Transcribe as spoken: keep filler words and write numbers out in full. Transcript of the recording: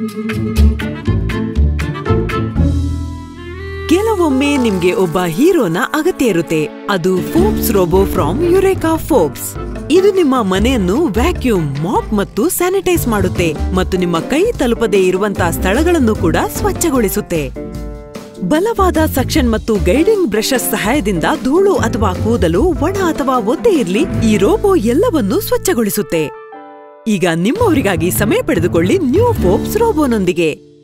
ಕೆಲವೊಮ್ಮೆ ನಿಮ್ಗೆ ಒಬ್ಬ ಹೀರೋನ ಅಗತ್ಯ ಇರುತ್ತೆ. ಅದು Forbes robo from Eureka Forbes. ಇದು ನಿಮ್ಮ ಮನೆಯನ್ನು ವ್ಯಾಕ್ಯೂಮ್, ಮಾಪ್ ಮತ್ತು ಸ್ಯಾನಿಟೈಸ್ ಮಾಡುತ್ತೆ ಮತ್ತು ನಿಮ್ಮ ಕೈ ತಲುಪದೇ ಇರುವಂತಹ ಸ್ಥಳಗಳನ್ನು ಕೂಡ ಸ್ವಚ್ಛಗೊಳಿಸುತ್ತೆ. ಬಲವಾದ ಸಕ್ಷನ್ ಮತ್ತು ಗೈಡಿಂಗ್ ಬ್ರಷಸ್ ಸಹಾಯದಿಂದ ಧೂಳು ಅಥವಾ ಕೂದಲು, ಒಣ ಅಥವಾ ಒದ್ದೆ ಇರ್ಲಿ, ಈ ರೋಬೋ ಎಲ್ಲವನ್ನೂ ಸ್ವಚ್ಛಗೊಳಿಸುತ್ತೆ. ಈಗ ನಿಮ್ಮವರಿಗಾಗಿ ಸಮಯ ಪಡೆದುಕೊಳ್ಳಿ ನ್ಯೂ ಫೋರ್ಬ್ಸ್ ರೋಬೋನೊಂದಿಗೆ.